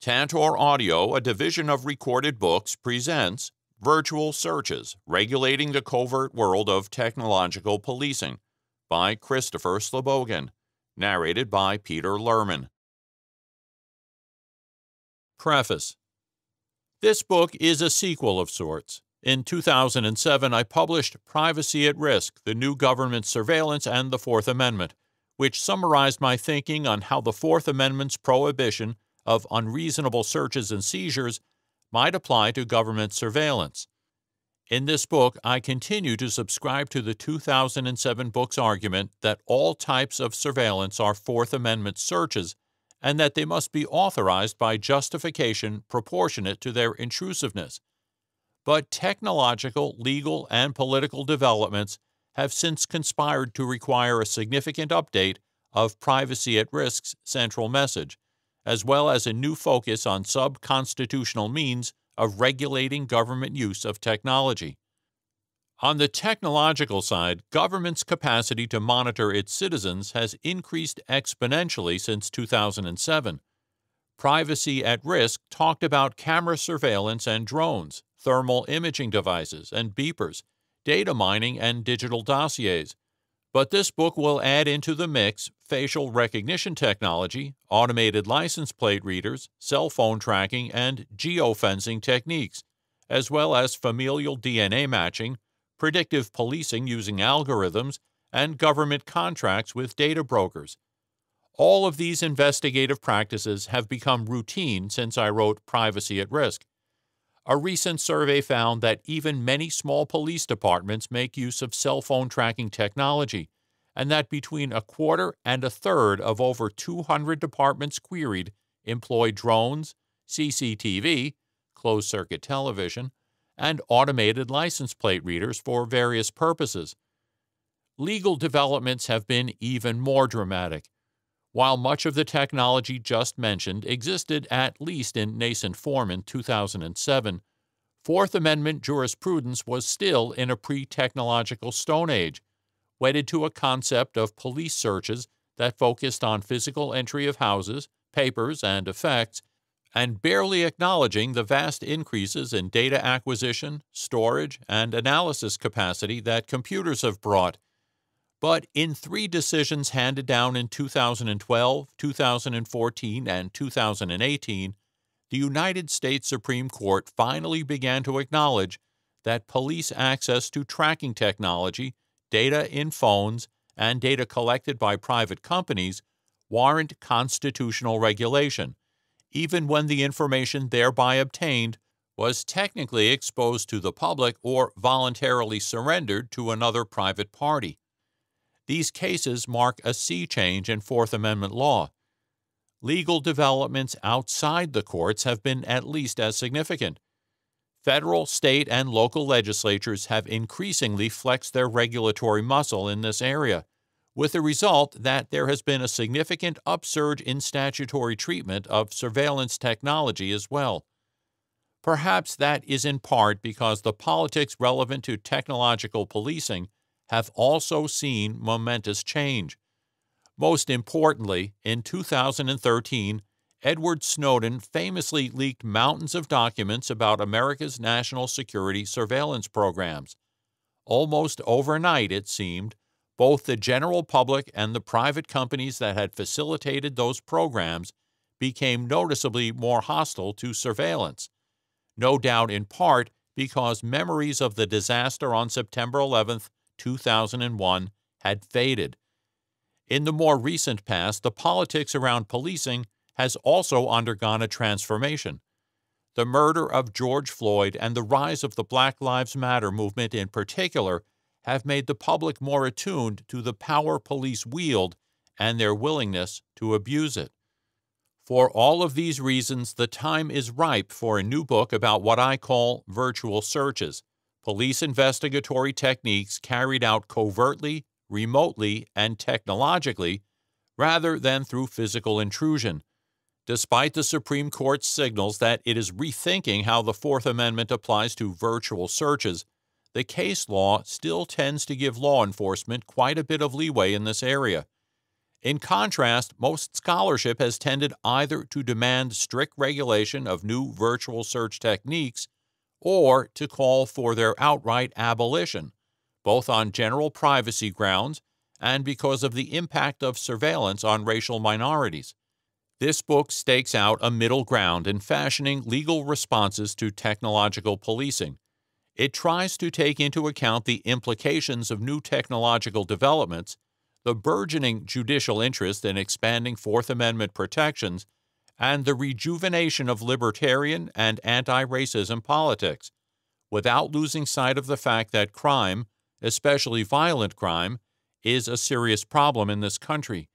Tantor Audio, a division of Recorded Books, presents Virtual Searches, Regulating the Covert World of Technological Policing by Christopher Slobogin, narrated by Peter Lerman. Preface. This book is a sequel of sorts. In 2007, I published Privacy at Risk, the New Government Surveillance and the Fourth Amendment, which summarized my thinking on how the Fourth Amendment's prohibition of unreasonable searches and seizures might apply to government surveillance. In this book, I continue to subscribe to the 2007 book's argument that all types of surveillance are Fourth Amendment searches and that they must be authorized by justification proportionate to their intrusiveness. But technological, legal, and political developments have since conspired to require a significant update of Privacy at Risk's central message, as well as a new focus on sub-constitutional means of regulating government use of technology. On the technological side, government's capacity to monitor its citizens has increased exponentially since 2007. Privacy at Risk talked about camera surveillance and drones, thermal imaging devices and beepers, data mining and digital dossiers. But this book will add into the mix facial recognition technology, automated license plate readers, cell phone tracking, and geofencing techniques, as well as familial DNA matching, predictive policing using algorithms, and government contracts with data brokers. All of these investigative practices have become routine since I wrote Privacy at Risk. A recent survey found that even many small police departments make use of cell phone tracking technology, and that between a quarter and a third of over 200 departments queried employ drones, CCTV, closed-circuit television, and automated license plate readers for various purposes. Legal developments have been even more dramatic. While much of the technology just mentioned existed at least in nascent form in 2007, Fourth Amendment jurisprudence was still in a pre-technological Stone Age, wedded to a concept of police searches that focused on physical entry of houses, papers, and effects, and barely acknowledging the vast increases in data acquisition, storage, and analysis capacity that computers have brought. But in three decisions handed down in 2012, 2014, and 2018, the United States Supreme Court finally began to acknowledge that police access to tracking technology, data in phones, and data collected by private companies warrant constitutional regulation, even when the information thereby obtained was technically exposed to the public or voluntarily surrendered to another private party. These cases mark a sea change in Fourth Amendment law. Legal developments outside the courts have been at least as significant. Federal, state, and local legislatures have increasingly flexed their regulatory muscle in this area, with the result that there has been a significant upsurge in statutory treatment of surveillance technology as well. Perhaps that is in part because the politics relevant to technological policing have also seen momentous change. Most importantly, in 2013, Edward Snowden famously leaked mountains of documents about America's national security surveillance programs. Almost overnight, it seemed, both the general public and the private companies that had facilitated those programs became noticeably more hostile to surveillance, no doubt in part because memories of the disaster on September 11, 2001 had faded. In the more recent past, the politics around policing has also undergone a transformation. The murder of George Floyd and the rise of the Black Lives Matter movement in particular have made the public more attuned to the power police wield and their willingness to abuse it. For all of these reasons, the time is ripe for a new book about what I call virtual searches, police investigatory techniques carried out covertly, remotely, and technologically, rather than through physical intrusion. Despite the Supreme Court's signals that it is rethinking how the Fourth Amendment applies to virtual searches, the case law still tends to give law enforcement quite a bit of leeway in this area. In contrast, most scholarship has tended either to demand strict regulation of new virtual search techniques or to call for their outright abolition, both on general privacy grounds and because of the impact of surveillance on racial minorities. This book stakes out a middle ground in fashioning legal responses to technological policing. It tries to take into account the implications of new technological developments, the burgeoning judicial interest in expanding Fourth Amendment protections, and the rejuvenation of libertarian and anti-racism politics, without losing sight of the fact that crime, especially violent crime, is a serious problem in this country.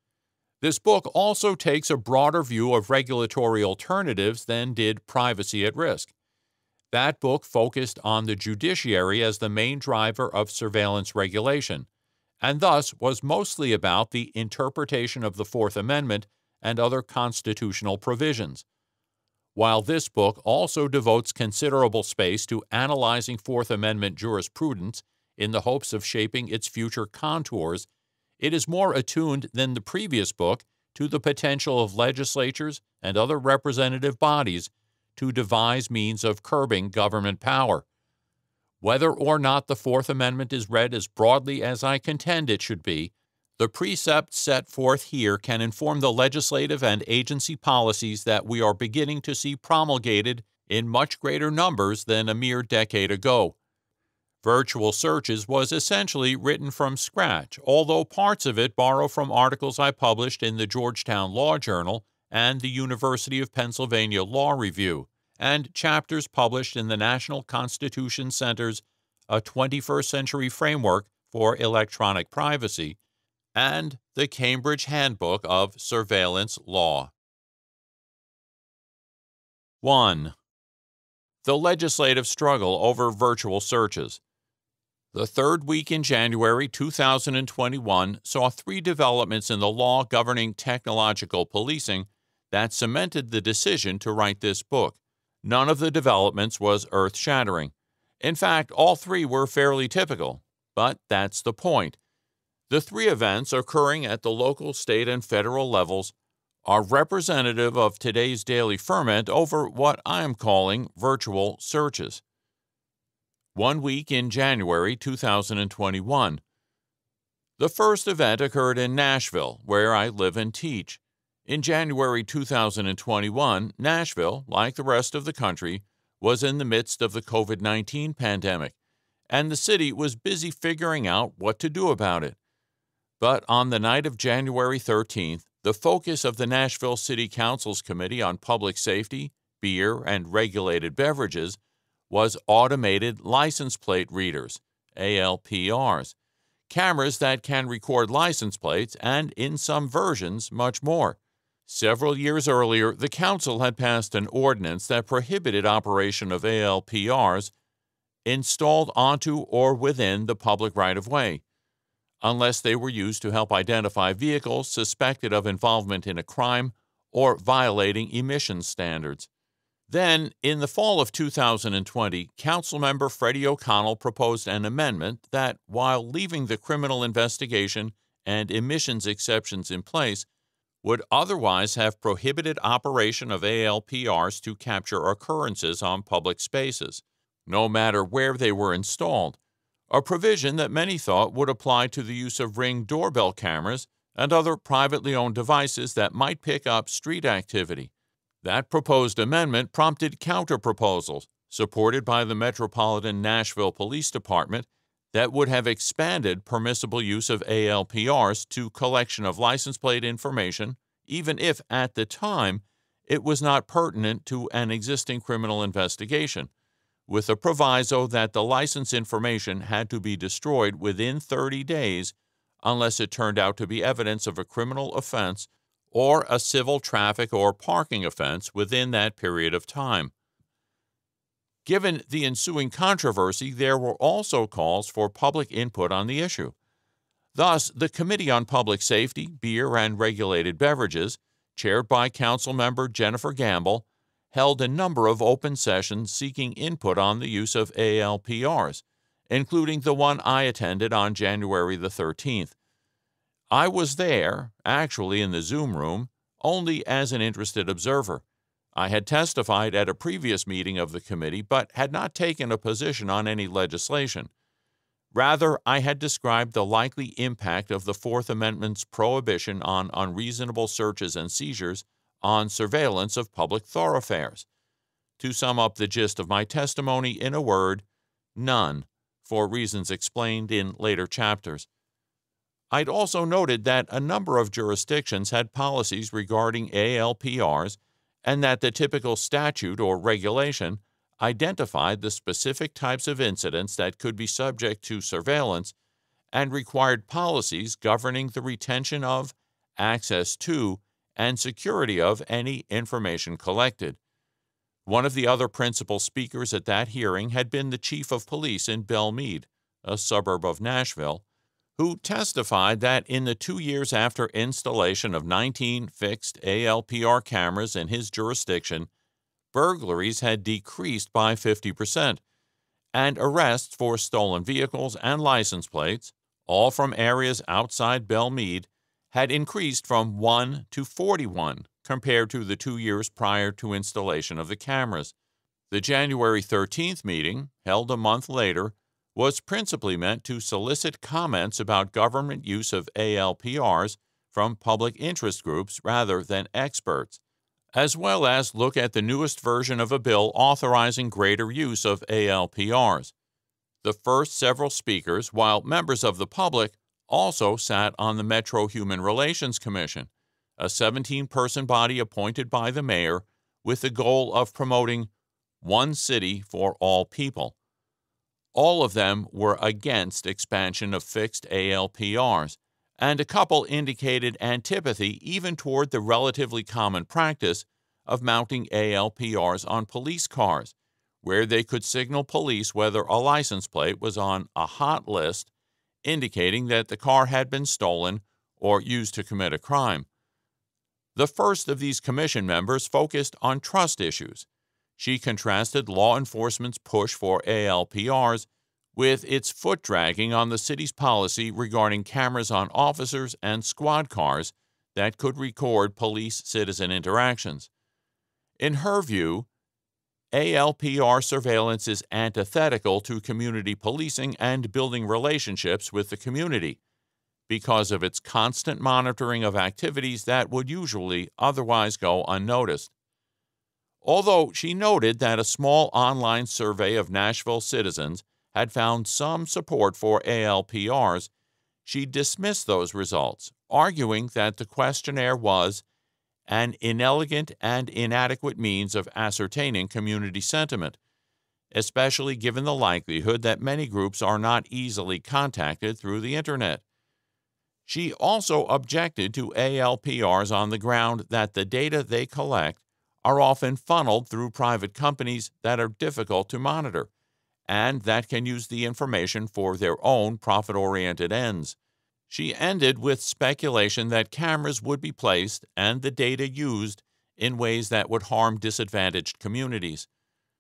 This book also takes a broader view of regulatory alternatives than did Privacy at Risk. That book focused on the judiciary as the main driver of surveillance regulation, and thus was mostly about the interpretation of the Fourth Amendment and other constitutional provisions. While this book also devotes considerable space to analyzing Fourth Amendment jurisprudence in the hopes of shaping its future contours, it is more attuned than the previous book to the potential of legislatures and other representative bodies to devise means of curbing government power. Whether or not the Fourth Amendment is read as broadly as I contend it should be, the precepts set forth here can inform the legislative and agency policies that we are beginning to see promulgated in much greater numbers than a mere decade ago. Virtual Searches was essentially written from scratch, although parts of it borrow from articles I published in the Georgetown Law Journal and the University of Pennsylvania Law Review, and chapters published in the National Constitution Center's A 21st Century Framework for Electronic Privacy and the Cambridge Handbook of Surveillance Law. 1. The legislative struggle over virtual searches. The third week in January 2021 saw three developments in the law governing technological policing that cemented the decision to write this book. None of the developments was earth-shattering. In fact, all three were fairly typical, but that's the point. The three events occurring at the local, state, and federal levels are representative of today's daily ferment over what I am calling virtual searches. 1 week in January 2021. The first event occurred in Nashville, where I live and teach. In January 2021, Nashville, like the rest of the country, was in the midst of the COVID-19 pandemic, and the city was busy figuring out what to do about it. But on the night of January 13th, the focus of the Nashville City Council's Committee on Public Safety, Beer, and Regulated Beverages was automated license plate readers, ALPRs, cameras that can record license plates and, in some versions, much more. Several years earlier, the Council had passed an ordinance that prohibited operation of ALPRs installed onto or within the public right-of-way, unless they were used to help identify vehicles suspected of involvement in a crime or violating emission standards. Then, in the fall of 2020, Councilmember Freddie O'Connell proposed an amendment that, while leaving the criminal investigation and emissions exceptions in place, would otherwise have prohibited operation of ALPRs to capture occurrences on public spaces, no matter where they were installed, a provision that many thought would apply to the use of Ring doorbell cameras and other privately owned devices that might pick up street activity. That proposed amendment prompted counter-proposals, supported by the Metropolitan Nashville Police Department, that would have expanded permissible use of ALPRs to collection of license plate information, even if, at the time, it was not pertinent to an existing criminal investigation, with a proviso that the license information had to be destroyed within 30 days unless it turned out to be evidence of a criminal offense or a civil traffic or parking offense within that period of time. Given the ensuing controversy, there were also calls for public input on the issue. Thus, the Committee on Public Safety, Beer, and Regulated Beverages, chaired by Councilmember Jennifer Gamble, held a number of open sessions seeking input on the use of ALPRs, including the one I attended on January the 13th. I was there, actually in the Zoom room, only as an interested observer. I had testified at a previous meeting of the committee, but had not taken a position on any legislation. Rather, I had described the likely impact of the Fourth Amendment's prohibition on unreasonable searches and seizures on surveillance of public thoroughfares. To sum up the gist of my testimony in a word, none, for reasons explained in later chapters. I'd also noted that a number of jurisdictions had policies regarding ALPRs and that the typical statute or regulation identified the specific types of incidents that could be subject to surveillance and required policies governing the retention of, access to, and security of any information collected. One of the other principal speakers at that hearing had been the chief of police in Belle Meade, a suburb of Nashville, who testified that in the 2 years after installation of 19 fixed ALPR cameras in his jurisdiction, burglaries had decreased by 50%, and arrests for stolen vehicles and license plates, all from areas outside Belle Meade, had increased from 1 to 41 compared to the 2 years prior to installation of the cameras. The January 13th meeting, held a month later, was principally meant to solicit comments about government use of ALPRs from public interest groups rather than experts, as well as look at the newest version of a bill authorizing greater use of ALPRs. The first several speakers, while members of the public, also sat on the Metro Human Relations Commission, a 17-person body appointed by the mayor with the goal of promoting one city for all people. All of them were against expansion of fixed ALPRs, and a couple indicated antipathy even toward the relatively common practice of mounting ALPRs on police cars, where they could signal police whether a license plate was on a hot list, indicating that the car had been stolen or used to commit a crime. The first of these commission members focused on trust issues. She contrasted law enforcement's push for ALPRs with its foot-dragging on the city's policy regarding cameras on officers and squad cars that could record police-citizen interactions. In her view, ALPR surveillance is antithetical to community policing and building relationships with the community because of its constant monitoring of activities that would usually otherwise go unnoticed. Although she noted that a small online survey of Nashville citizens had found some support for ALPRs, she dismissed those results, arguing that the questionnaire was an inelegant and inadequate means of ascertaining community sentiment, especially given the likelihood that many groups are not easily contacted through the Internet. She also objected to ALPRs on the ground that the data they collect are often funneled through private companies that are difficult to monitor, and that can use the information for their own profit-oriented ends. She ended with speculation that cameras would be placed and the data used in ways that would harm disadvantaged communities.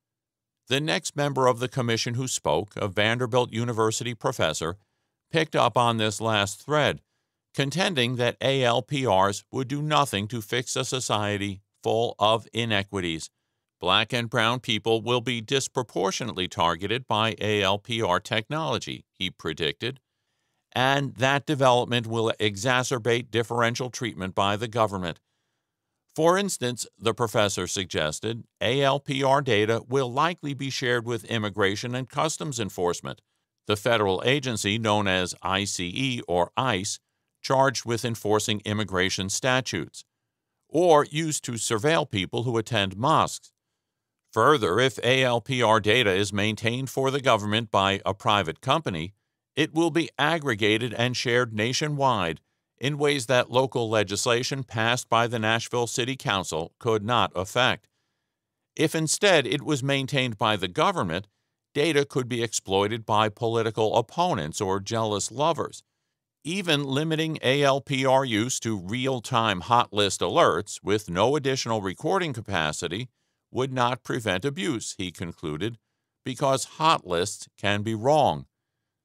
The next member of the commission who spoke, a Vanderbilt University professor, picked up on this last thread, contending that ALPRs would do nothing to fix a society full of inequities. Black and brown people will be disproportionately targeted by ALPR technology, he predicted, and that development will exacerbate differential treatment by the government. For instance, the professor suggested, ALPR data will likely be shared with Immigration and Customs Enforcement, the federal agency known as ICE or ICE, charged with enforcing immigration statutes, or used to surveil people who attend mosques. Further, if ALPR data is maintained for the government by a private company, it will be aggregated and shared nationwide in ways that local legislation passed by the Nashville City Council could not affect. If instead it was maintained by the government, data could be exploited by political opponents or jealous lovers. Even limiting ALPR use to real-time hot list alerts with no additional recording capacity would not prevent abuse, he concluded, because hot lists can be wrong.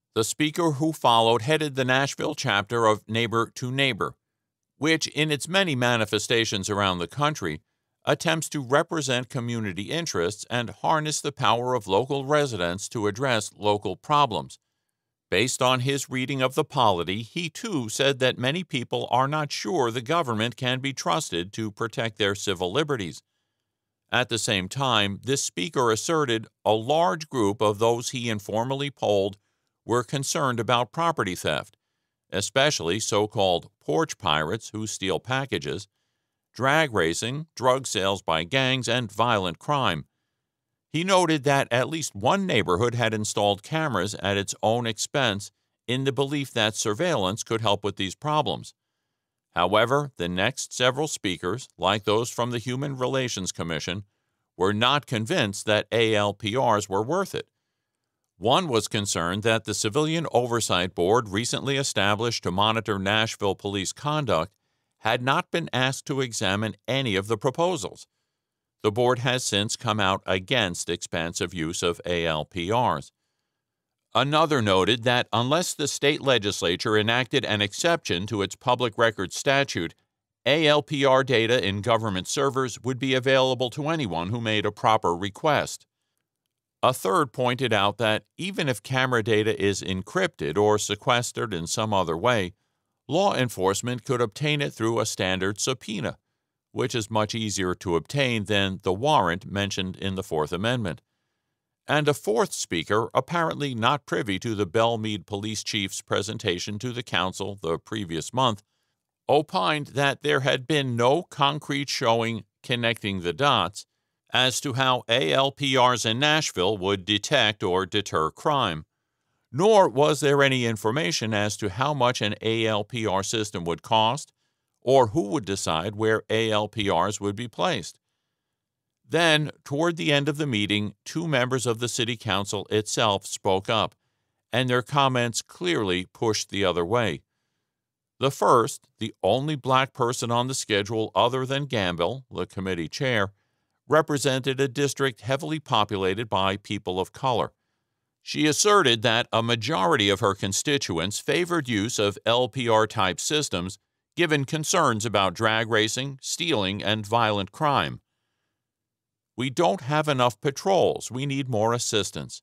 The speaker who followed headed the Nashville chapter of Neighbor to Neighbor, which, in its many manifestations around the country, attempts to represent community interests and harness the power of local residents to address local problems. Based on his reading of the polity, he too said that many people are not sure the government can be trusted to protect their civil liberties. At the same time, this speaker asserted a large group of those he informally polled were concerned about property theft, especially so-called porch pirates who steal packages, drag racing, drug sales by gangs, and violent crime. He noted that at least one neighborhood had installed cameras at its own expense in the belief that surveillance could help with these problems. However, the next several speakers, like those from the Human Relations Commission, were not convinced that ALPRs were worth it. One was concerned that the Civilian Oversight Board recently established to monitor Nashville police conduct had not been asked to examine any of the proposals. The board has since come out against expansive use of ALPRs. Another noted that unless the state legislature enacted an exception to its public records statute, ALPR data in government servers would be available to anyone who made a proper request. A third pointed out that even if camera data is encrypted or sequestered in some other way, law enforcement could obtain it through a standard subpoena, which is much easier to obtain than the warrant mentioned in the Fourth Amendment. And a fourth speaker, apparently not privy to the Belmead police chief's presentation to the council the previous month, opined that there had been no concrete showing connecting the dots as to how ALPRs in Nashville would detect or deter crime, nor was there any information as to how much an ALPR system would cost or who would decide where ALPRs would be placed. Then, toward the end of the meeting, two members of the city council itself spoke up, and their comments clearly pushed the other way. The first, the only black person on the schedule other than Gamble, the committee chair, represented a district heavily populated by people of color. She asserted that a majority of her constituents favored use of LPR-type systems given concerns about drag racing, stealing, and violent crime. "We don't have enough patrols. We need more assistance."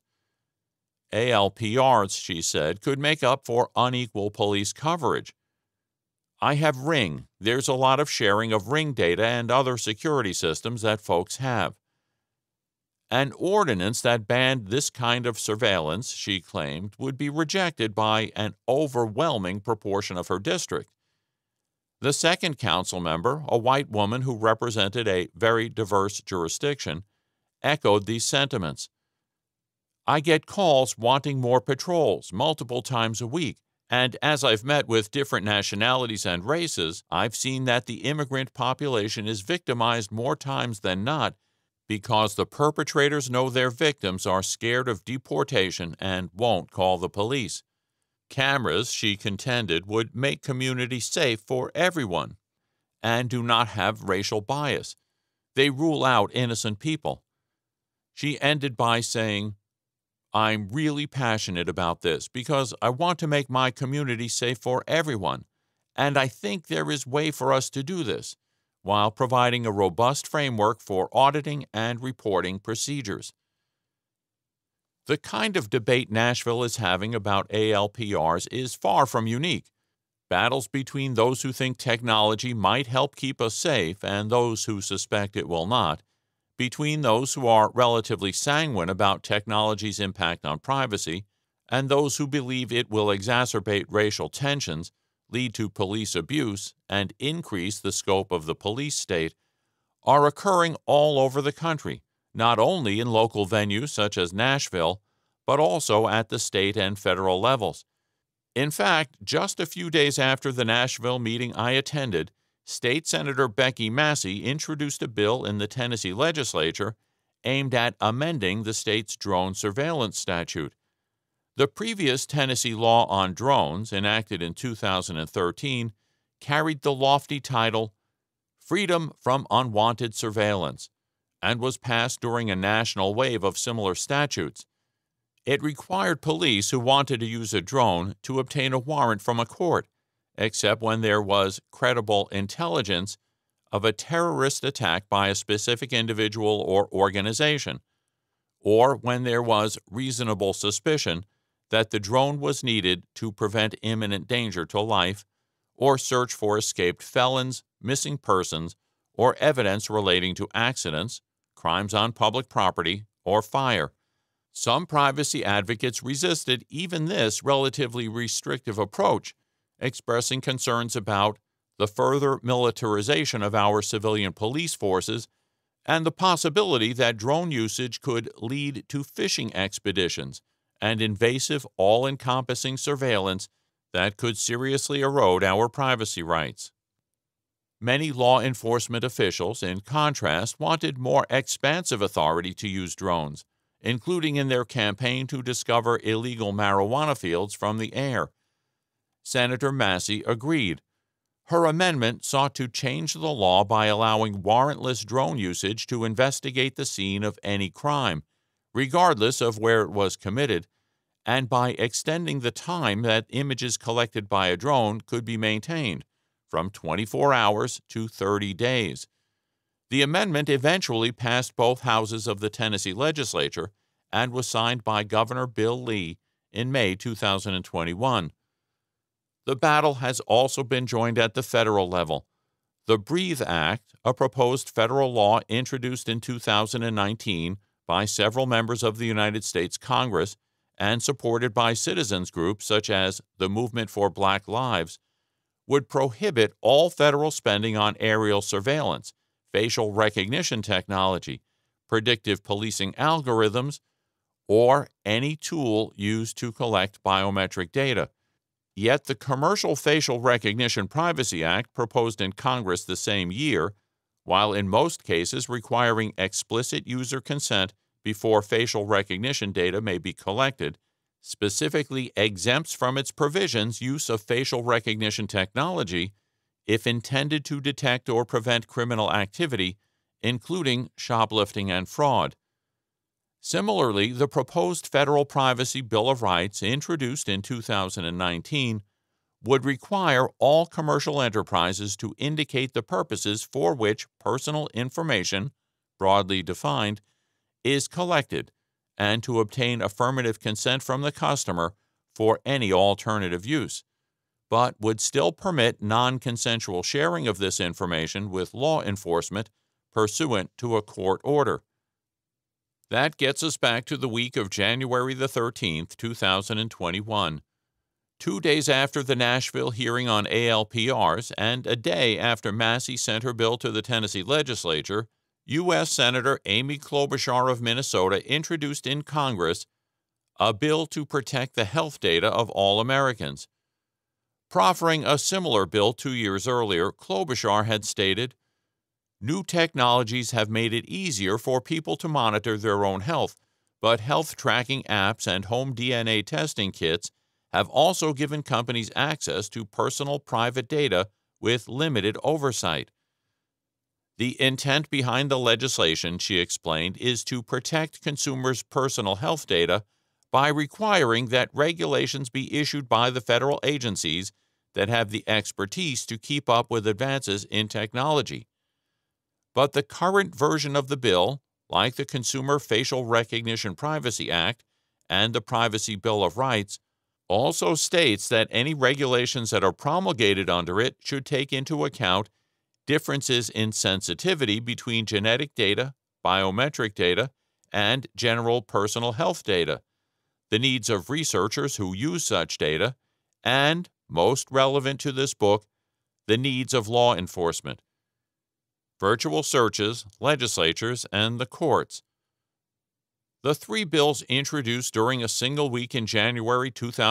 ALPRs, she said, could make up for unequal police coverage. "I have Ring. There's a lot of sharing of Ring data and other security systems that folks have." An ordinance that banned this kind of surveillance, she claimed, would be rejected by an overwhelming proportion of her district. The second council member, a white woman who represented a very diverse jurisdiction, echoed these sentiments. "I get calls wanting more patrols multiple times a week, and as I've met with different nationalities and races, I've seen that the immigrant population is victimized more times than not because the perpetrators know their victims are scared of deportation and won't call the police." Cameras, she contended, would make communities safe for everyone and do not have racial bias. They rule out innocent people. She ended by saying, "I'm really passionate about this because I want to make my community safe for everyone, and I think there is a way for us to do this, while providing a robust framework for auditing and reporting procedures." The kind of debate Nashville is having about ALPRs is far from unique. Battles between those who think technology might help keep us safe and those who suspect it will not, between those who are relatively sanguine about technology's impact on privacy and those who believe it will exacerbate racial tensions, lead to police abuse, and increase the scope of the police state, are occurring all over the country, not only in local venues such as Nashville, but also at the state and federal levels. In fact, just a few days after the Nashville meeting I attended, State Senator Becky Massey introduced a bill in the Tennessee legislature aimed at amending the state's drone surveillance statute. The previous Tennessee law on drones, enacted in 2013, carried the lofty title Freedom from Unwanted Surveillance, and was passed during a national wave of similar statutes. It required police who wanted to use a drone to obtain a warrant from a court, except when there was credible intelligence of a terrorist attack by a specific individual or organization, or when there was reasonable suspicion that the drone was needed to prevent imminent danger to life or search for escaped felons, missing persons, or evidence relating to accidents, crimes on public property, or fire. Some privacy advocates resisted even this relatively restrictive approach, expressing concerns about the further militarization of our civilian police forces and the possibility that drone usage could lead to fishing expeditions and invasive, all-encompassing surveillance that could seriously erode our privacy rights. Many law enforcement officials, in contrast, wanted more expansive authority to use drones, including in their campaign to discover illegal marijuana fields from the air. Senator Massey agreed. Her amendment sought to change the law by allowing warrantless drone usage to investigate the scene of any crime, regardless of where it was committed, and by extending the time that images collected by a drone could be maintained, from 24 hours to 30 days. The amendment eventually passed both houses of the Tennessee legislature and was signed by Governor Bill Lee in May 2021. The battle has also been joined at the federal level. The BREATHE Act, a proposed federal law introduced in 2019 by several members of the United States Congress and supported by citizens groups such as the Movement for Black Lives, would prohibit all federal spending on aerial surveillance, facial recognition technology, predictive policing algorithms, or any tool used to collect biometric data. Yet the Commercial Facial Recognition Privacy Act, proposed in Congress the same year, while in most cases requiring explicit user consent before facial recognition data may be collected, specifically exempts from its provisions use of facial recognition technology if intended to detect or prevent criminal activity, including shoplifting and fraud. Similarly, the proposed Federal Privacy Bill of Rights, introduced in 2019, would require all commercial enterprises to indicate the purposes for which personal information, broadly defined, is collected, and to obtain affirmative consent from the customer for any alternative use, but would still permit non-consensual sharing of this information with law enforcement pursuant to a court order. That gets us back to the week of January the 13th, 2021. 2 days after the Nashville hearing on ALPRs and a day after Massey sent her bill to the Tennessee legislature, U.S. Senator Amy Klobuchar of Minnesota introduced in Congress a bill to protect the health data of all Americans. Proffering a similar bill 2 years earlier, Klobuchar had stated, "New technologies have made it easier for people to monitor their own health, but health tracking apps and home DNA testing kits have also given companies access to personal private data with limited oversight." The intent behind the legislation, she explained, is to protect consumers' personal health data by requiring that regulations be issued by the federal agencies that have the expertise to keep up with advances in technology. But the current version of the bill, like the Consumer Facial Recognition Privacy Act and the Privacy Bill of Rights, also states that any regulations that are promulgated under it should take into account differences in sensitivity between genetic data, biometric data, and general personal health data, the needs of researchers who use such data, and, most relevant to this book, the needs of law enforcement. Virtual searches, legislatures, and the courts. The three bills introduced during a single week in January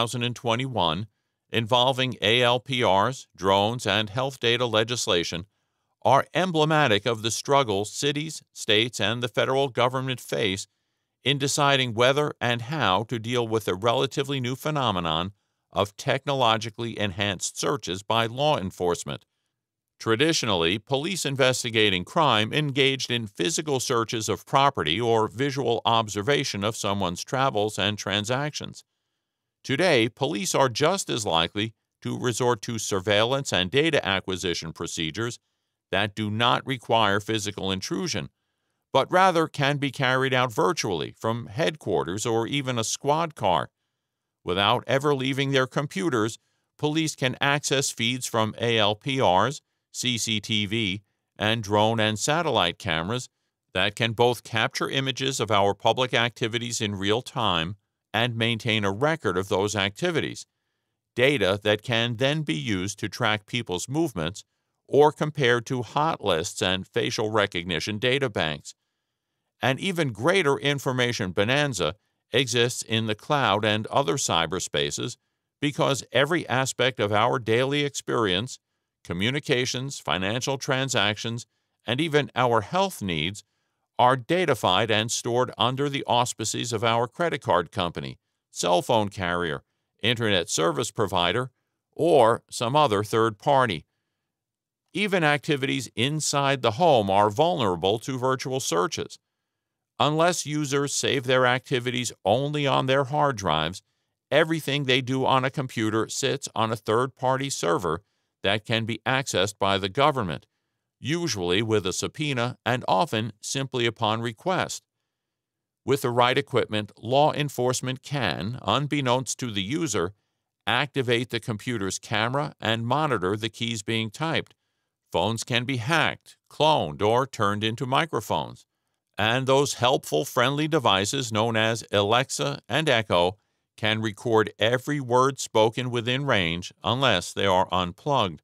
2021, involving ALPRs, drones, and health data legislation, are emblematic of the struggles cities, states, and the federal government face in deciding whether and how to deal with the relatively new phenomenon of technologically enhanced searches by law enforcement. Traditionally, police investigating crime engaged in physical searches of property or visual observation of someone's travels and transactions. Today, police are just as likely to resort to surveillance and data acquisition procedures that do not require physical intrusion, but rather can be carried out virtually from headquarters or even a squad car. Without ever leaving their computers, police can access feeds from ALPRs, CCTV, and drone and satellite cameras that can both capture images of our public activities in real time and maintain a record of those activities, data that can then be used to track people's movements or compared to hot lists and facial recognition data banks. An even greater information bonanza exists in the cloud and other cyberspaces because every aspect of our daily experience, communications, financial transactions, and even our health needs are datafied and stored under the auspices of our credit card company, cell phone carrier, internet service provider, or some other third party. Even activities inside the home are vulnerable to virtual searches. Unless users save their activities only on their hard drives, everything they do on a computer sits on a third-party server that can be accessed by the government, usually with a subpoena and often simply upon request. With the right equipment, law enforcement can, unbeknownst to the user, activate the computer's camera and monitor the keys being typed. Phones can be hacked, cloned, or turned into microphones. And those helpful, friendly devices known as Alexa and Echo can record every word spoken within range unless they are unplugged.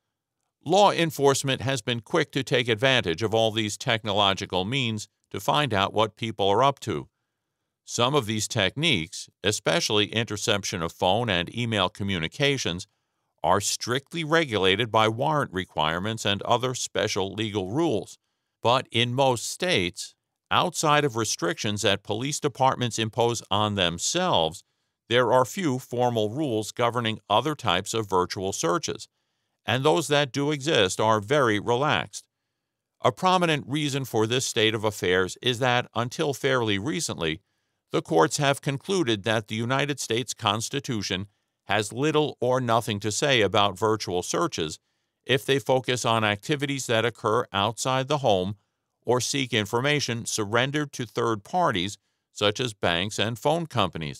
Law enforcement has been quick to take advantage of all these technological means to find out what people are up to. Some of these techniques, especially interception of phone and email communications, are strictly regulated by warrant requirements and other special legal rules. But in most states, outside of restrictions that police departments impose on themselves, there are few formal rules governing other types of virtual searches, and those that do exist are very relaxed. A prominent reason for this state of affairs is that, until fairly recently, the courts have concluded that the United States Constitution has little or nothing to say about virtual searches if they focus on activities that occur outside the home or seek information surrendered to third parties such as banks and phone companies.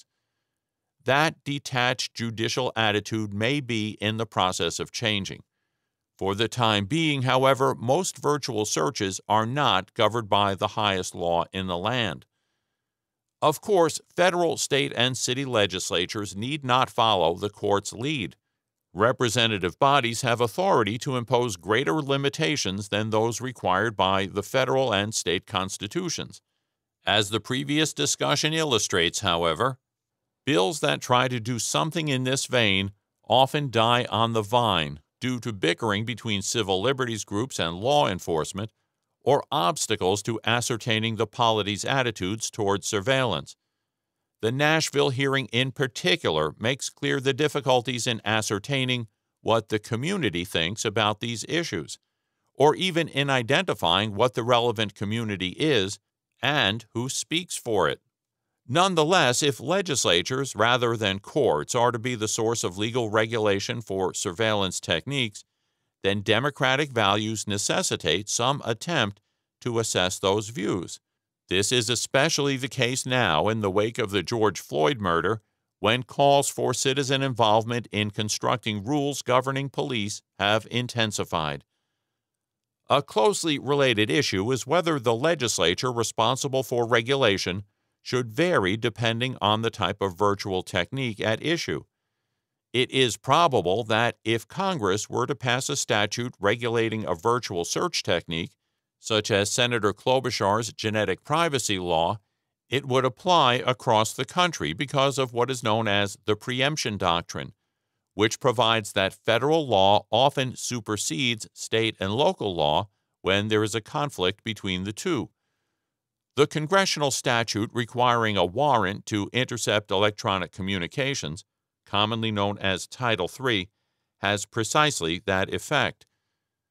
That detached judicial attitude may be in the process of changing. For the time being, however, most virtual searches are not governed by the highest law in the land. Of course, federal, state, and city legislatures need not follow the court's lead. Representative bodies have authority to impose greater limitations than those required by the federal and state constitutions. As the previous discussion illustrates, however, bills that try to do something in this vein often die on the vine due to bickering between civil liberties groups and law enforcement, or obstacles to ascertaining the polity's attitudes towards surveillance. The Nashville hearing in particular makes clear the difficulties in ascertaining what the community thinks about these issues, or even in identifying what the relevant community is and who speaks for it. Nonetheless, if legislatures rather than courts are to be the source of legal regulation for surveillance techniques, then democratic values necessitate some attempt to assess those views. This is especially the case now in the wake of the George Floyd murder, when calls for citizen involvement in constructing rules governing police have intensified. A closely related issue is whether the legislature responsible for regulation should vary depending on the type of virtual technique at issue. It is probable that if Congress were to pass a statute regulating a virtual search technique, such as Senator Klobuchar's genetic privacy law, it would apply across the country because of what is known as the preemption doctrine, which provides that federal law often supersedes state and local law when there is a conflict between the two. The congressional statute requiring a warrant to intercept electronic communications, commonly known as Title III, has precisely that effect.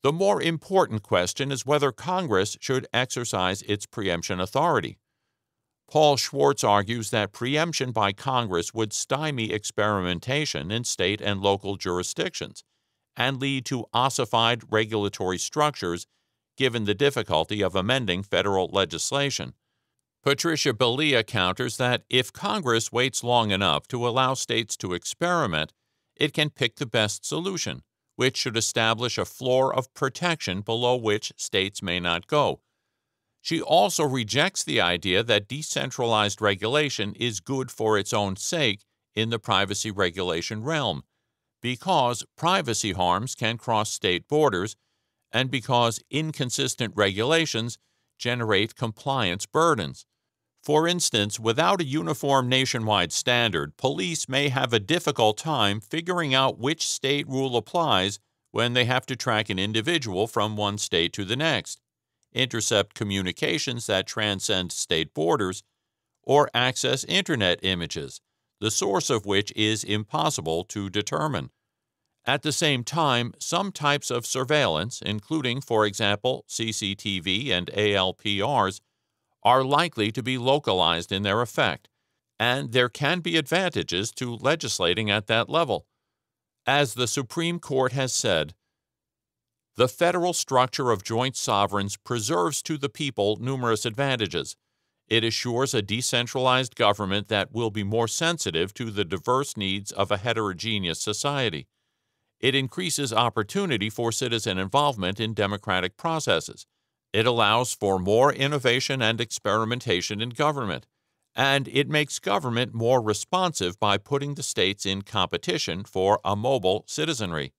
The more important question is whether Congress should exercise its preemption authority. Paul Schwartz argues that preemption by Congress would stymie experimentation in state and local jurisdictions and lead to ossified regulatory structures, given the difficulty of amending federal legislation. Patricia Belia counters that if Congress waits long enough to allow states to experiment, it can pick the best solution, which should establish a floor of protection below which states may not go. She also rejects the idea that decentralized regulation is good for its own sake in the privacy regulation realm, because privacy harms can cross state borders, and because inconsistent regulations generate compliance burdens. For instance, without a uniform nationwide standard, police may have a difficult time figuring out which state rule applies when they have to track an individual from one state to the next, intercept communications that transcend state borders, or access Internet images, the source of which is impossible to determine. At the same time, some types of surveillance, including, for example, CCTV and ALPRs, are likely to be localized in their effect, and there can be advantages to legislating at that level. As the Supreme Court has said, the federal structure of joint sovereigns preserves to the people numerous advantages. It assures a decentralized government that will be more sensitive to the diverse needs of a heterogeneous society. It increases opportunity for citizen involvement in democratic processes. It allows for more innovation and experimentation in government, and it makes government more responsive by putting the states in competition for a mobile citizenry.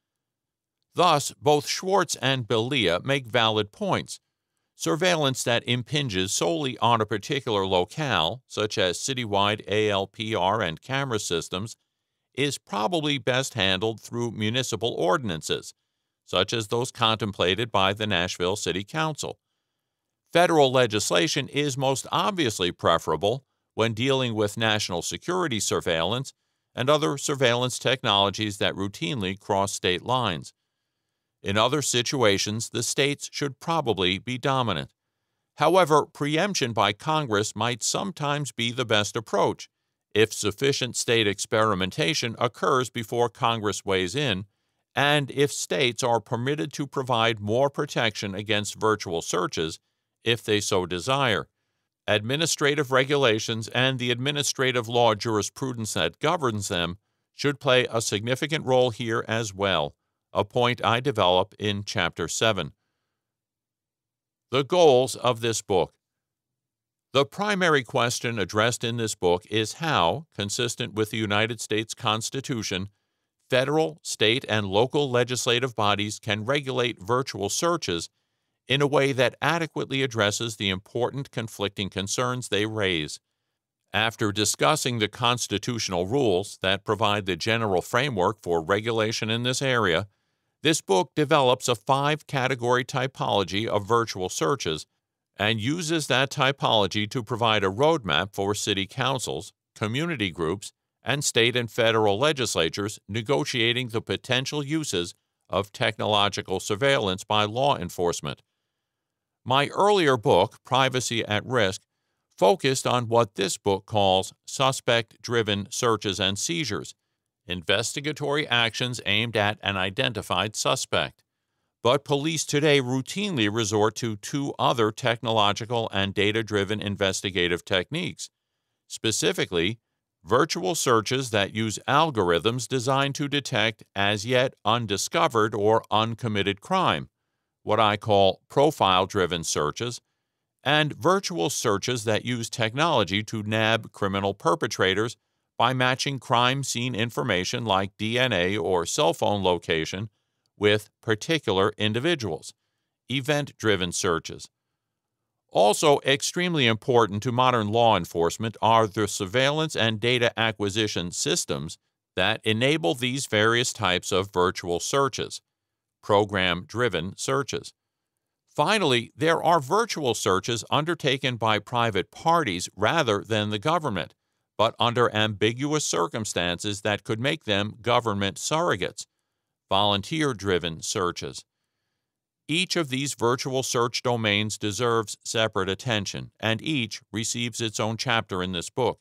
Thus, both Schwartz and Belia make valid points. Surveillance that impinges solely on a particular locale, such as citywide ALPR and camera systems, is probably best handled through municipal ordinances, such as those contemplated by the Nashville City Council. Federal legislation is most obviously preferable when dealing with national security surveillance and other surveillance technologies that routinely cross state lines. In other situations, the states should probably be dominant. However, preemption by Congress might sometimes be the best approach if sufficient state experimentation occurs before Congress weighs in, and if states are permitted to provide more protection against virtual searches if they so desire. Administrative regulations and the administrative law jurisprudence that governs them should play a significant role here as well, a point I develop in Chapter 7. The goals of this book. The primary question addressed in this book is how, consistent with the United States Constitution, federal, state, and local legislative bodies can regulate virtual searches in a way that adequately addresses the important conflicting concerns they raise. After discussing the constitutional rules that provide the general framework for regulation in this area, this book develops a 5-category typology of virtual searches and uses that typology to provide a roadmap for city councils, community groups, and state and federal legislatures negotiating the potential uses of technological surveillance by law enforcement. My earlier book, Privacy at Risk, focused on what this book calls suspect-driven searches and seizures, investigatory actions aimed at an identified suspect. But police today routinely resort to 2 other technological and data-driven investigative techniques, specifically virtual searches that use algorithms designed to detect as yet undiscovered or uncommitted crime, what I call profile-driven searches, and virtual searches that use technology to nab criminal perpetrators by matching crime scene information like DNA or cell phone location with particular individuals, event-driven searches. Also extremely important to modern law enforcement are the surveillance and data acquisition systems that enable these various types of virtual searches, program-driven searches. Finally, there are virtual searches undertaken by private parties rather than the government, but under ambiguous circumstances that could make them government surrogates, volunteer-driven searches. Each of these virtual search domains deserves separate attention, and each receives its own chapter in this book.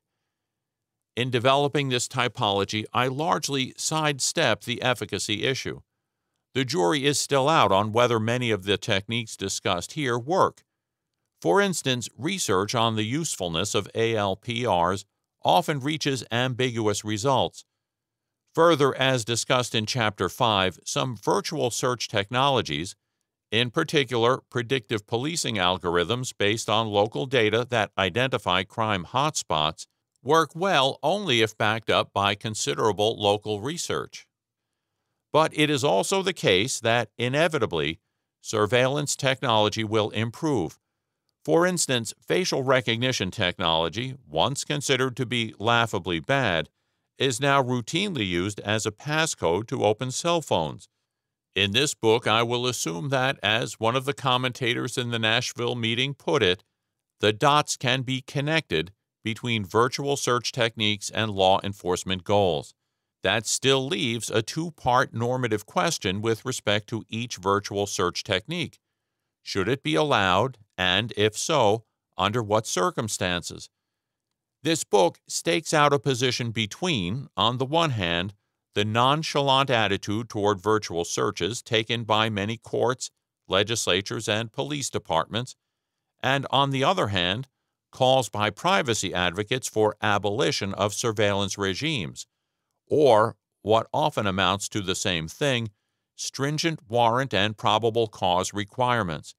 In developing this typology, I largely sidestep the efficacy issue. The jury is still out on whether many of the techniques discussed here work. For instance, research on the usefulness of ALPRs often reaches ambiguous results. Further, as discussed in Chapter 5, some virtual search technologies, in particular predictive policing algorithms based on local data that identify crime hotspots, work well only if backed up by considerable local research. But it is also the case that, inevitably, surveillance technology will improve. For instance, facial recognition technology, once considered to be laughably bad, is now routinely used as a passcode to open cell phones. In this book, I will assume that, as one of the commentators in the Nashville meeting put it, the dots can be connected between virtual search techniques and law enforcement goals. That still leaves a two-part normative question with respect to each virtual search technique. Should it be allowed, and if so, under what circumstances? This book stakes out a position between, on the one hand, the nonchalant attitude toward virtual searches taken by many courts, legislatures, and police departments, and on the other hand, calls by privacy advocates for abolition of surveillance regimes, or, what often amounts to the same thing, stringent warrant and probable cause requirements.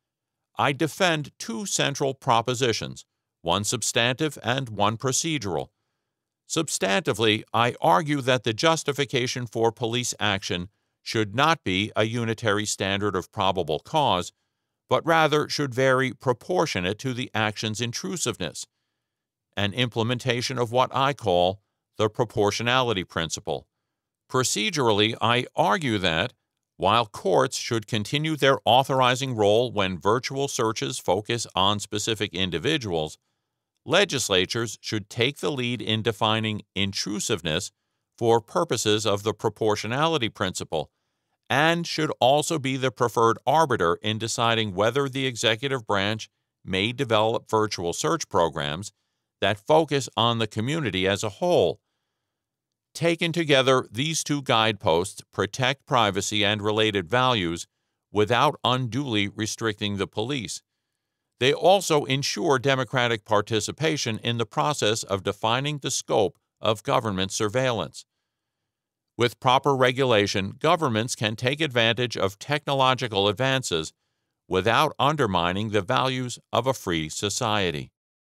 I defend two central propositions, one substantive and one procedural. Substantively, I argue that the justification for police action should not be a unitary standard of probable cause, but rather should vary proportionate to the action's intrusiveness, an implementation of what I call the proportionality principle. Procedurally, I argue that, while courts should continue their authorizing role when virtual searches focus on specific individuals, legislatures should take the lead in defining intrusiveness for purposes of the proportionality principle, and should also be the preferred arbiter in deciding whether the executive branch may develop virtual search programs that focus on the community as a whole. Taken together, these two guideposts protect privacy and related values without unduly restricting the police. They also ensure democratic participation in the process of defining the scope of government surveillance. With proper regulation, governments can take advantage of technological advances without undermining the values of a free society.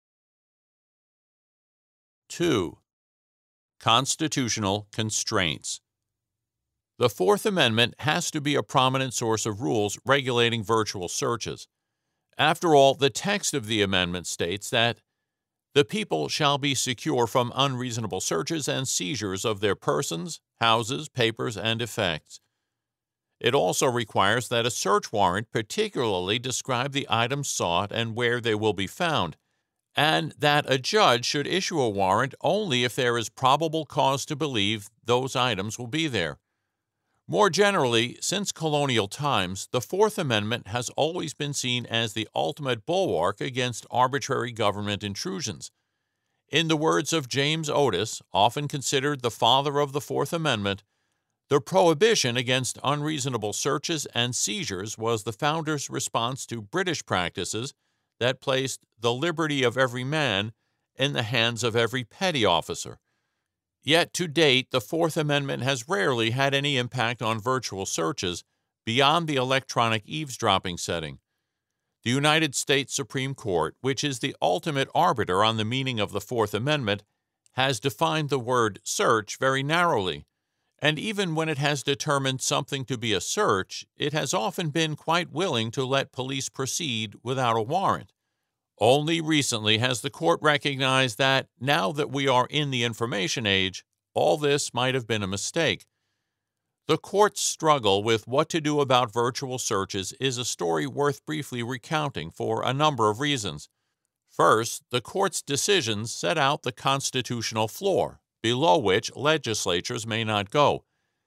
2. Constitutional constraints. The Fourth Amendment has to be a prominent source of rules regulating virtual searches. After all, the text of the amendment states that the people shall be secure from unreasonable searches and seizures of their persons, houses, papers, and effects. It also requires that a search warrant particularly describe the items sought and where they will be found, and that a judge should issue a warrant only if there is probable cause to believe those items will be there. More generally, since colonial times, the Fourth Amendment has always been seen as the ultimate bulwark against arbitrary government intrusions. In the words of James Otis, often considered the father of the Fourth Amendment, the prohibition against unreasonable searches and seizures was the founders' response to British practices that placed the liberty of every man in the hands of every petty officer. Yet to date, the Fourth Amendment has rarely had any impact on virtual searches beyond the electronic eavesdropping setting. The United States Supreme Court, which is the ultimate arbiter on the meaning of the Fourth Amendment, has defined the word search very narrowly, and even when it has determined something to be a search, it has often been quite willing to let police proceed without a warrant. Only recently has the court recognized that, now that we are in the information age, all this might have been a mistake. The court's struggle with what to do about virtual searches is a story worth briefly recounting for a number of reasons. First, the court's decisions set out the constitutional floor, below which legislatures may not go.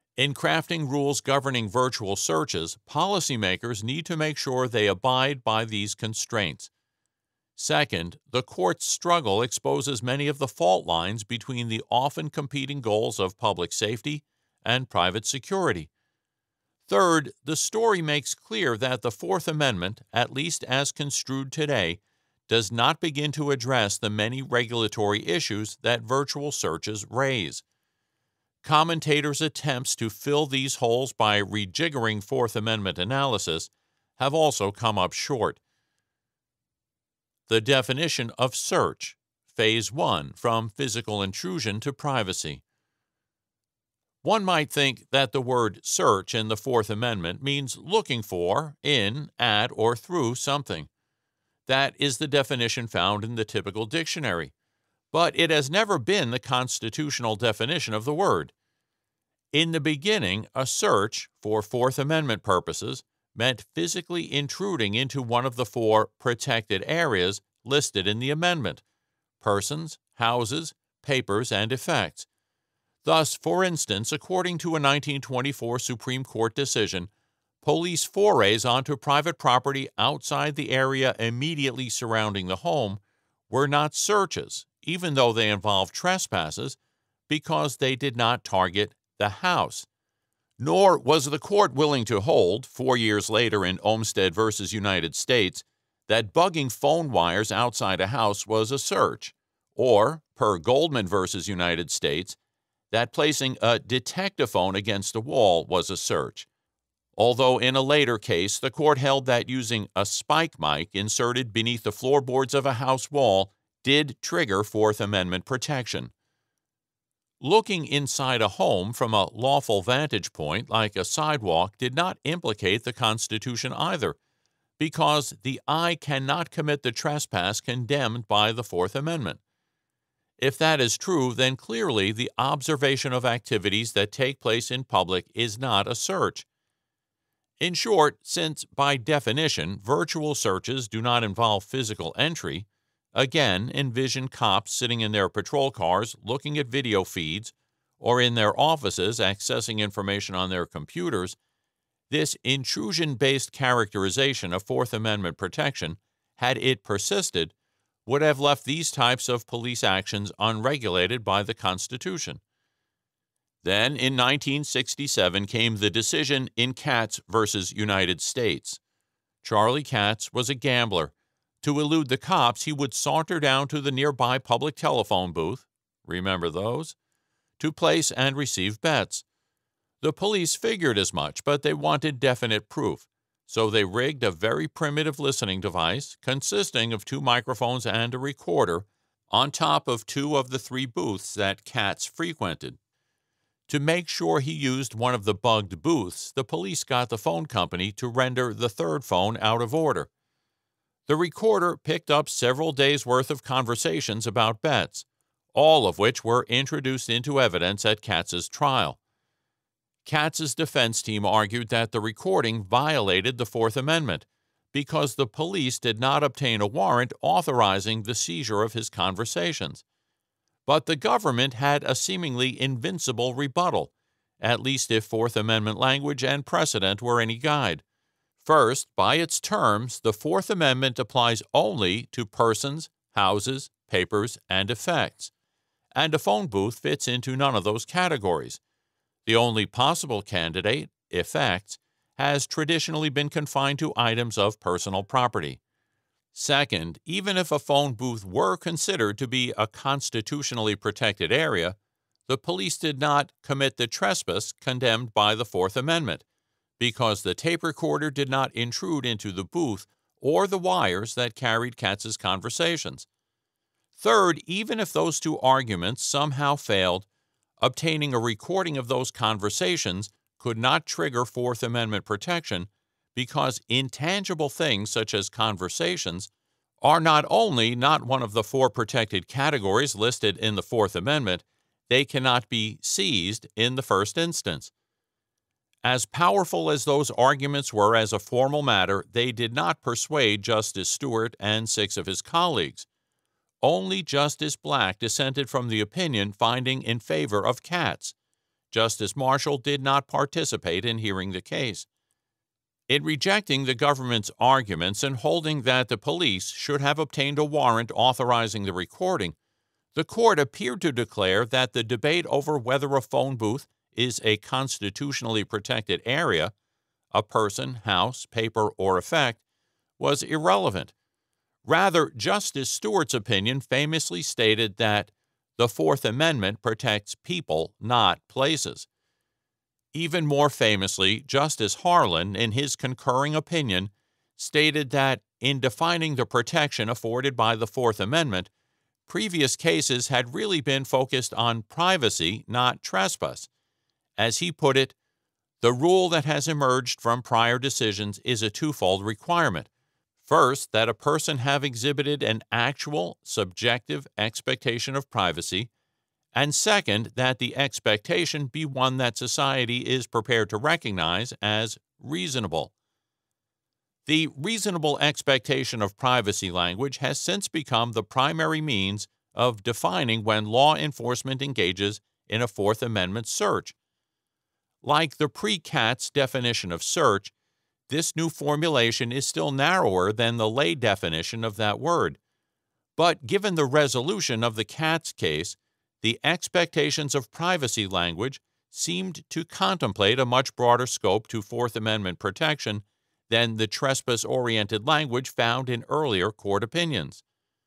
In crafting rules governing virtual searches, policymakers need to make sure they abide by these constraints. Second, the court's struggle exposes many of the fault lines between the often competing goals of public safety and private security. Third, the story makes clear that the Fourth Amendment, at least as construed today, does not begin to address the many regulatory issues that virtual searches raise. Commentators' attempts to fill these holes by rejiggering Fourth Amendment analysis have also come up short. The definition of search, Phase 1, from physical intrusion to privacy. One might think that the word search in the Fourth Amendment means looking for, in, at, or through something. That is the definition found in the typical dictionary, but it has never been the constitutional definition of the word. In the beginning, a search, for Fourth Amendment purposes, meant physically intruding into one of the four protected areas listed in the amendment: persons, houses, papers, and effects. Thus, for instance, according to a 1924 Supreme Court decision, police forays onto private property outside the area immediately surrounding the home were not searches, even though they involved trespasses, because they did not target the house. Nor was the court willing to hold, 4 years later in Olmstead v. United States, that bugging phone wires outside a house was a search, or, per Goldman v. United States, that placing a detectaphone against a wall was a search, although in a later case the court held that using a spike mic inserted beneath the floorboards of a house wall did trigger Fourth Amendment protection. Looking inside a home from a lawful vantage point like a sidewalk did not implicate the Constitution either, because the eye cannot commit the trespass condemned by the Fourth Amendment. If that is true, then clearly the observation of activities that take place in public is not a search. In short, since by definition virtual searches do not involve physical entry, again, envision cops sitting in their patrol cars looking at video feeds, or in their offices accessing information on their computers, this intrusion-based characterization of Fourth Amendment protection, had it persisted, would have left these types of police actions unregulated by the Constitution. Then, in 1967, came the decision in Katz v. United States. Charlie Katz was a gambler. To elude the cops, he would saunter down to the nearby public telephone booth, remember those, to place and receive bets. The police figured as much, but they wanted definite proof, so they rigged a very primitive listening device consisting of 2 microphones and a recorder on top of 2 of the 3 booths that Katz frequented. To make sure he used one of the bugged booths, the police got the phone company to render the 3rd phone out of order. The recorder picked up several days' worth of conversations about bets, all of which were introduced into evidence at Katz's trial. Katz's defense team argued that the recording violated the Fourth Amendment because the police did not obtain a warrant authorizing the seizure of his conversations. But the government had a seemingly invincible rebuttal, at least if Fourth Amendment language and precedent were any guide. First, by its terms, the Fourth Amendment applies only to persons, houses, papers, and effects, and a phone booth fits into none of those categories. The only possible candidate, effects, has traditionally been confined to items of personal property. Second, even if a phone booth were considered to be a constitutionally protected area, the police did not commit the trespass condemned by the Fourth Amendment, because the tape recorder did not intrude into the booth or the wires that carried Katz's conversations. Third, even if those 2 arguments somehow failed, obtaining a recording of those conversations could not trigger Fourth Amendment protection because intangible things such as conversations are not only not one of the 4 protected categories listed in the Fourth Amendment, they cannot be seized in the first instance. As powerful as those arguments were as a formal matter, they did not persuade Justice Stewart and 6 of his colleagues. Only Justice Black dissented from the opinion finding in favor of Katz. Justice Marshall did not participate in hearing the case. In rejecting the government's arguments and holding that the police should have obtained a warrant authorizing the recording, the court appeared to declare that the debate over whether a phone booth is a constitutionally protected area, a person, house, paper, or effect, was irrelevant. Rather, Justice Stewart's opinion famously stated that the Fourth Amendment protects people, not places. Even more famously, Justice Harlan, in his concurring opinion, stated that in defining the protection afforded by the Fourth Amendment, previous cases had really been focused on privacy, not trespass. As he put it, the rule that has emerged from prior decisions is a twofold requirement. First, that a person have exhibited an actual, subjective expectation of privacy, and second, that the expectation be one that society is prepared to recognize as reasonable. The reasonable expectation of privacy language has since become the primary means of defining when law enforcement engages in a Fourth Amendment search. Like the pre-Katz definition of search, this new formulation is still narrower than the lay definition of that word. But given the resolution of the Katz case, the expectations of privacy language seemed to contemplate a much broader scope to Fourth Amendment protection than the trespass-oriented language found in earlier court opinions.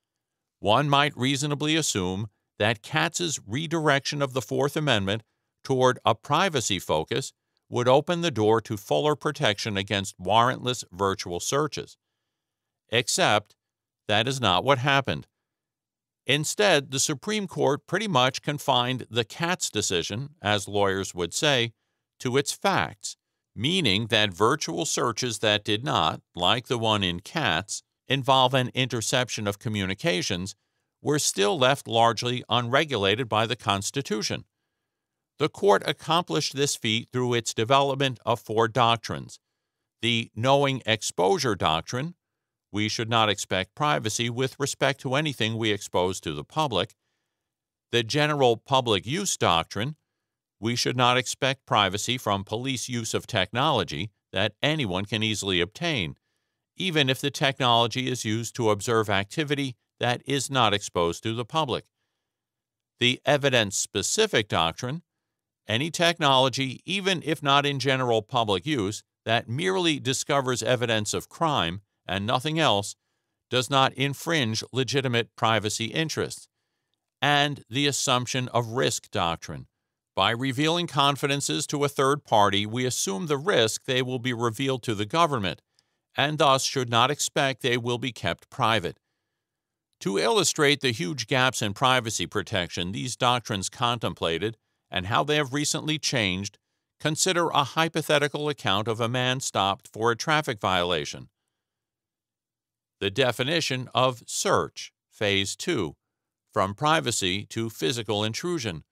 One might reasonably assume that Katz's redirection of the Fourth Amendment toward a privacy focus would open the door to fuller protection against warrantless virtual searches. Except that is not what happened. Instead, the Supreme Court pretty much confined the Katz decision, as lawyers would say, to its facts, meaning that virtual searches that did not, like the one in Katz, involve an interception of communications were still left largely unregulated by the Constitution. The court accomplished this feat through its development of four doctrines: the knowing exposure doctrine, we should not expect privacy with respect to anything we expose to the public; the general public use doctrine, we should not expect privacy from police use of technology that anyone can easily obtain, even if the technology is used to observe activity that is not exposed to the public; the evidence-specific doctrine, any technology, even if not in general public use, that merely discovers evidence of crime and nothing else, does not infringe legitimate privacy interests; and the assumption of risk doctrine. By revealing confidences to a third party, we assume the risk they will be revealed to the government, and thus should not expect they will be kept private. To illustrate the huge gaps in privacy protection these doctrines contemplated and how they have recently changed, consider a hypothetical account of a man stopped for a traffic violation. The definition of search, Phase 2, from privacy to physical intrusion.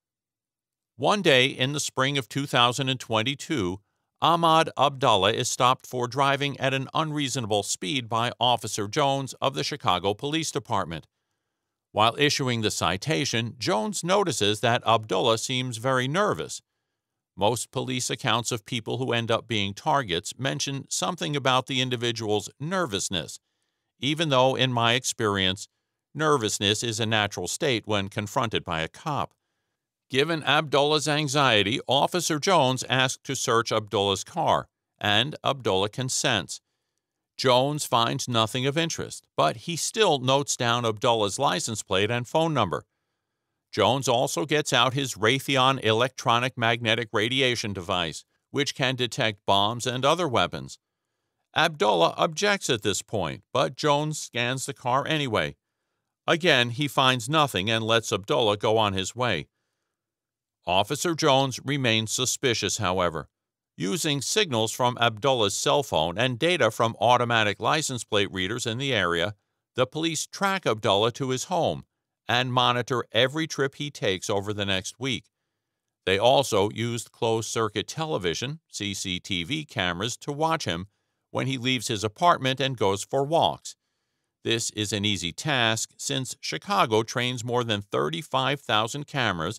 One day in the spring of 2022, Ahmad Abdullah is stopped for driving at an unreasonable speed by Officer Jones of the Chicago Police Department. While issuing the citation, Jones notices that Abdullah seems very nervous. Most police accounts of people who end up being targets mention something about the individual's nervousness, even though, in my experience, nervousness is a natural state when confronted by a cop. Given Abdullah's anxiety, Officer Jones asks to search Abdullah's car, and Abdullah consents. Jones finds nothing of interest, but he still notes down Abdullah's license plate and phone number. Jones also gets out his Raytheon electronic magnetic radiation device, which can detect bombs and other weapons. Abdullah objects at this point, but Jones scans the car anyway. Again, he finds nothing and lets Abdullah go on his way. Officer Jones remains suspicious, however. Using signals from Abdullah's cell phone and data from automatic license plate readers in the area, the police track Abdullah to his home and monitor every trip he takes over the next week. They also used closed-circuit television, CCTV cameras, to watch him when he leaves his apartment and goes for walks. This is an easy task since Chicago trains more than 35,000 cameras,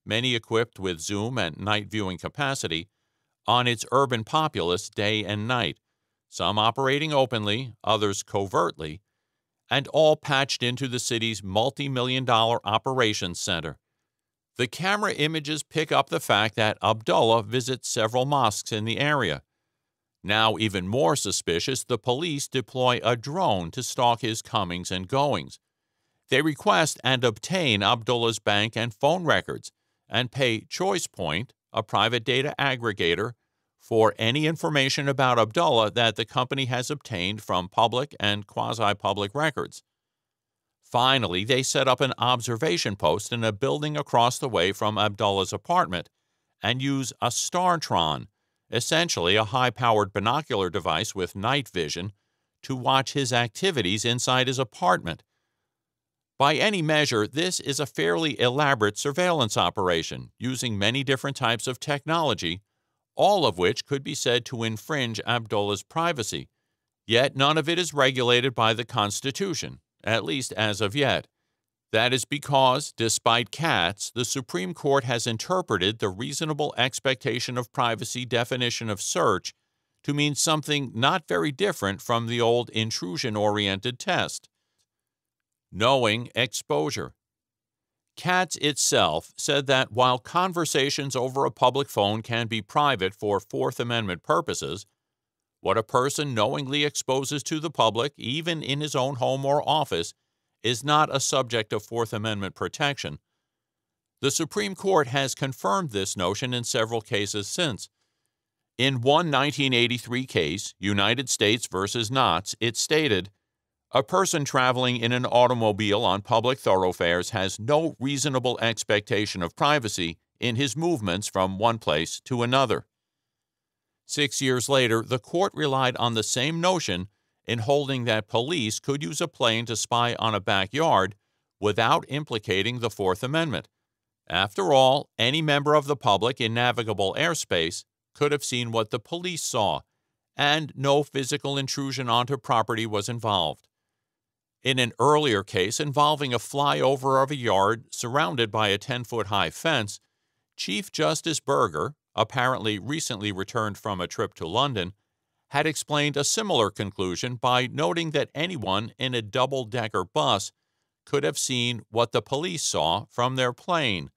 many equipped with zoom and night viewing capacity, on its urban populace day and night, some operating openly, others covertly, and all patched into the city's multi-million-dollar operations center. The camera images pick up the fact that Abdullah visits several mosques in the area. Now, even more suspicious, the police deploy a drone to stalk his comings and goings. They request and obtain Abdullah's bank and phone records and pay ChoicePoint, a private data aggregator, for any information about Abdullah that the company has obtained from public and quasi-public records. Finally, they set up an observation post in a building across the way from Abdullah's apartment and use a Startron, essentially a high-powered binocular device with night vision, to watch his activities inside his apartment. By any measure, this is a fairly elaborate surveillance operation using many different types of technology, all of which could be said to infringe Abdullah's privacy. Yet none of it is regulated by the Constitution, at least as of yet. That is because, despite cats, the Supreme Court has interpreted the reasonable expectation of privacy definition of search to mean something not very different from the old intrusion-oriented test. Knowing exposure. Katz itself said that while conversations over a public phone can be private for Fourth Amendment purposes, what a person knowingly exposes to the public, even in his own home or office, is not a subject of Fourth Amendment protection. The Supreme Court has confirmed this notion in several cases since. In one 1983 case, United States v. Knotts, it stated, "A person traveling in an automobile on public thoroughfares has no reasonable expectation of privacy in his movements from one place to another." 6 years later, the court relied on the same notion in holding that police could use a plane to spy on a backyard without implicating the Fourth Amendment. After all, any member of the public in navigable airspace could have seen what the police saw, and no physical intrusion onto property was involved. In an earlier case involving a flyover of a yard surrounded by a 10-foot-high fence, Chief Justice Berger, apparently recently returned from a trip to London, had explained a similar conclusion by noting that anyone in a double-decker bus could have seen what the police saw from their plane.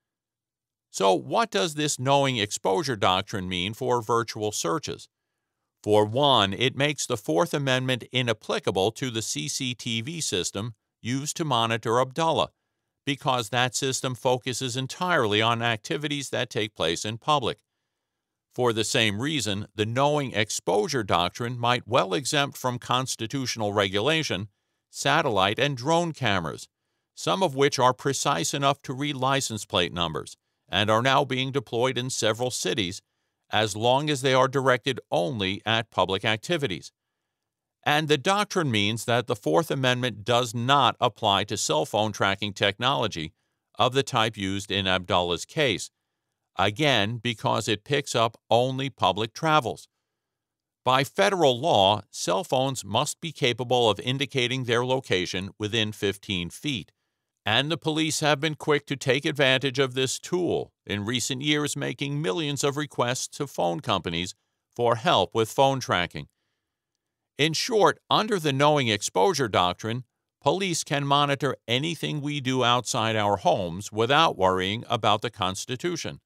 So what does this knowing exposure doctrine mean for virtual searches? For one, it makes the Fourth Amendment inapplicable to the CCTV system used to monitor Abdullah, because that system focuses entirely on activities that take place in public. For the same reason, the knowing exposure doctrine might well exempt from constitutional regulation satellite and drone cameras, some of which are precise enough to read license plate numbers and are now being deployed in several cities, as long as they are directed only at public activities. And the doctrine means that the Fourth Amendment does not apply to cell phone tracking technology of the type used in Abdullah's case, again because it picks up only public travels. By federal law, cell phones must be capable of indicating their location within 15 feet, and the police have been quick to take advantage of this tool, in recent years making millions of requests to phone companies for help with phone tracking. In short, under the knowing exposure doctrine, police can monitor anything we do outside our homes without worrying about the Constitution.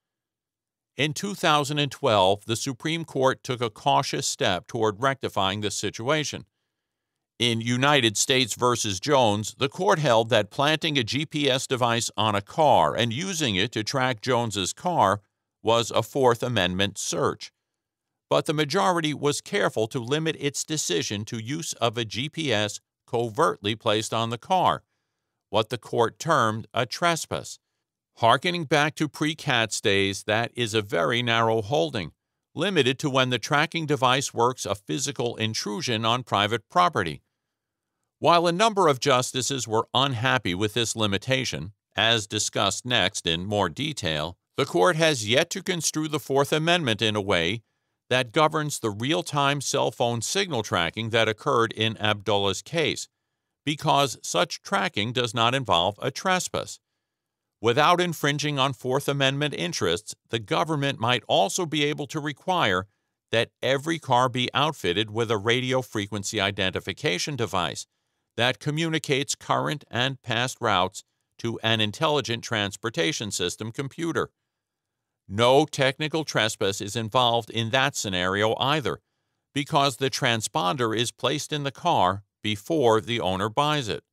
In 2012, the Supreme Court took a cautious step toward rectifying this situation. In United States v. Jones, the court held that planting a GPS device on a car and using it to track Jones's car was a Fourth Amendment search. But the majority was careful to limit its decision to use of a GPS covertly placed on the car, what the court termed a trespass. Harkening back to pre-Katz days, that is a very narrow holding, limited to when the tracking device works a physical intrusion on private property. While a number of justices were unhappy with this limitation, as discussed next in more detail, the court has yet to construe the Fourth Amendment in a way that governs the real-time cell phone signal tracking that occurred in Abdullah's case, because such tracking does not involve a trespass. Without infringing on Fourth Amendment interests, the government might also be able to require that every car be outfitted with a radio frequency identification device that communicates current and past routes to an intelligent transportation system computer. No technical trespass is involved in that scenario either, because the transponder is placed in the car before the owner buys it.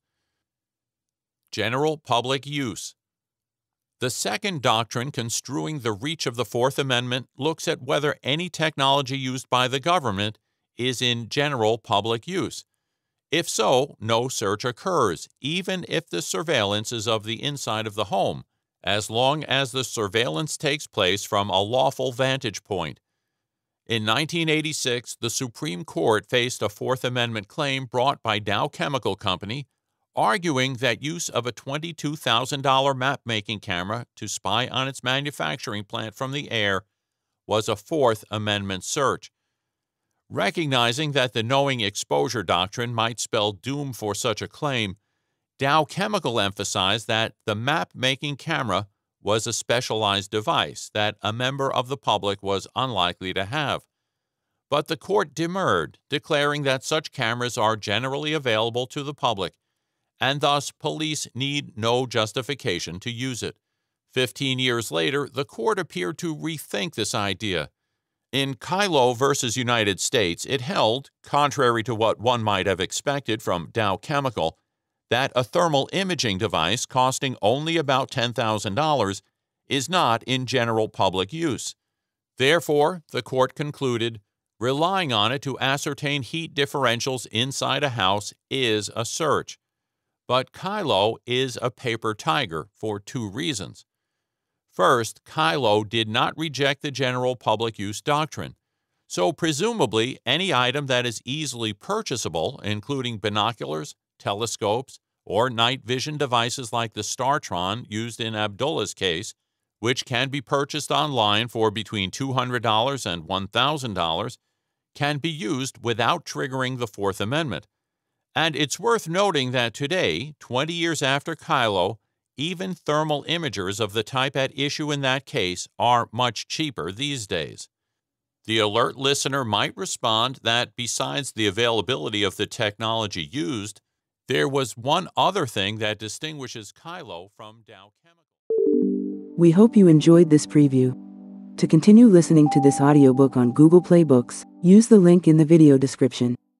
General public use. The second doctrine construing the reach of the Fourth Amendment looks at whether any technology used by the government is in general public use. If so, no search occurs, even if the surveillance is of the inside of the home, as long as the surveillance takes place from a lawful vantage point. In 1986, the Supreme Court faced a Fourth Amendment claim brought by Dow Chemical Company, arguing that use of a $22,000 map-making camera to spy on its manufacturing plant from the air was a Fourth Amendment search. Recognizing that the knowing exposure doctrine might spell doom for such a claim, Dow Chemical emphasized that the map-making camera was a specialized device that a member of the public was unlikely to have. But the court demurred, declaring that such cameras are generally available to the public, and thus police need no justification to use it. 15 years later, the court appeared to rethink this idea. In Kylo v. United States, it held, contrary to what one might have expected from Dow Chemical, that a thermal imaging device costing only about $10,000 is not in general public use. Therefore, the court concluded, relying on it to ascertain heat differentials inside a house is a search. But Kylo is a paper tiger for two reasons. First, Kylo did not reject the general public use doctrine, so presumably any item that is easily purchasable, including binoculars, telescopes, or night vision devices like the Startron used in Abdullah's case, which can be purchased online for between $200 and $1,000, can be used without triggering the Fourth Amendment. And it's worth noting that today, 20 years after Kylo, even thermal imagers of the type at issue in that case are much cheaper these days. The alert listener might respond that besides the availability of the technology used, there was one other thing that distinguishes Kylo from Dow Chemical. We hope you enjoyed this preview. To continue listening to this audiobook on Google Play Books, use the link in the video description.